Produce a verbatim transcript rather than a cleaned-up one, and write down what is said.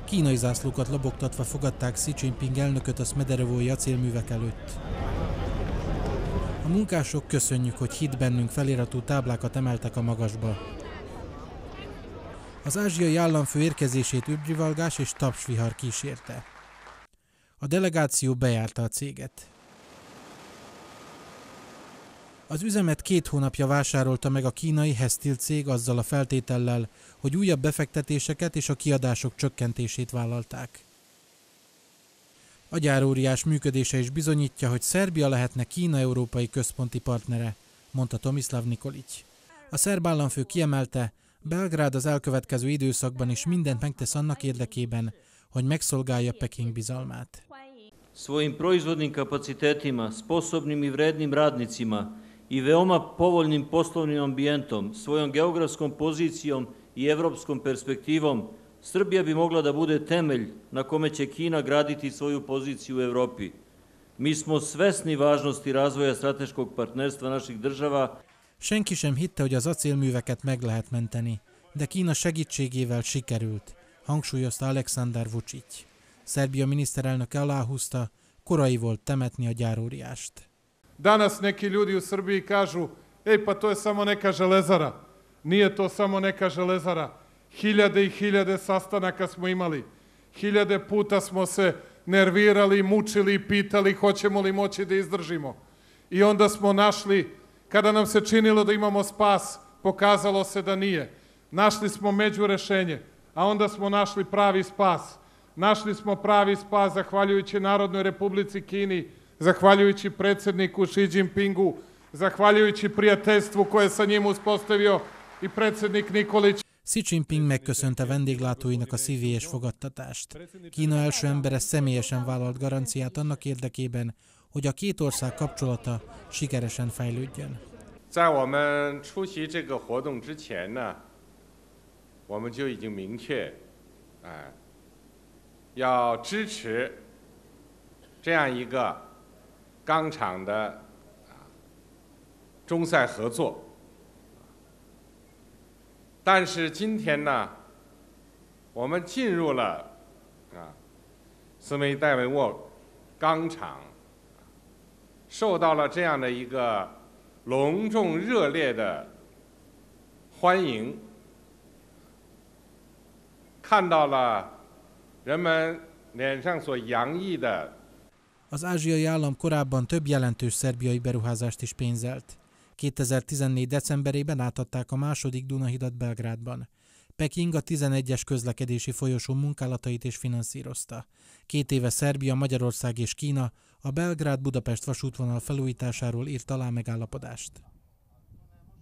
Kínai zászlókat lobogtatva fogadták Xi Jinping elnököt a Smederevói acélművek előtt. A munkások köszönjük, hogy hitt bennünk feliratú táblákat emeltek a magasba. Az ázsiai államfő érkezését üdvrivalgás és tapsvihar kísérte. A delegáció bejárta a céget. Az üzemet két hónapja vásárolta meg a kínai Hestil cég azzal a feltétellel, hogy újabb befektetéseket és a kiadások csökkentését vállalták. A gyáróriás működése is bizonyítja, hogy Szerbia lehetne Kína európai központi partnere, mondta Tomislav Nikolić. A szerb államfő kiemelte, Belgrád az elkövetkező időszakban is mindent megtesz annak érdekében, hogy megszolgálja Peking bizalmát. Svojim proizvodnim kapacitetima, sposobnim i vrednim radnicima i veoma povoljnim poslovnim ambijentom, svojom geografskom pozicijom i evropskom perspektivom, Srbija bi mogla da bude temelj na kome će Kina graditi svoju poziciju u Evropi. Mi smo svesni važnosti razvoja strateškog partnerstva naših država. Senki sem hitte, hogy az acélműveket meg lehet menteni, de Kína segítségével sikerült, hangsúlyozta Aleksandar Vučić. Szerbia miniszterelnöke aláhúzta, korai volt temetni a gyáróriást. Danas neki ljudi u Srbiji kažu, ej pa to je samo neka železara. Nije to samo neka železara. Hiljade i hiljade sastanaka smo imali. Hiljade puta smo se nervirali, mučili i pitali hoćemo li moći da izdržimo. I onda smo našli, kada nam se činilo da imamo spas, pokazalo se da nije. Našli smo međurešenje, a onda smo našli pravi spas. Našli smo pravi spas zahvaljujući Narodnoj Republici Kini, zahvaljujući predsjedniku Xi Jinpingu, zahvaljujući prijateljstvu koje sa njim uspostavio i predsjednik Nikolić. Xi Jinping megköszönte vendéglátóinak a szívélyes fogadtatást. Kína első embere személyesen vállalt garanciát annak érdekében, hogy a két ország kapcsolata sikeresen fejlődjön. 在我们出席这个活动之前呢，我们就已经明确，哎，要支持这样一个钢厂的中塞合作。但是今天呢，我们进入了啊斯梅代维沃钢厂，受到了这样的一个隆重热烈的欢迎，看到了人们脸上所洋溢的。 Az ázsiai állam korábban több jelentős szerbiai beruházást is pénzelt. kétezer-tizennégy decemberében átadták a második Dunahidat Belgrádban. Peking a tizenegyes közlekedési folyosó munkálatait is finanszírozta. Két éve Szerbia, Magyarország és Kína a Belgrád-Budapest vasútvonal felújításáról írt alá megállapodást.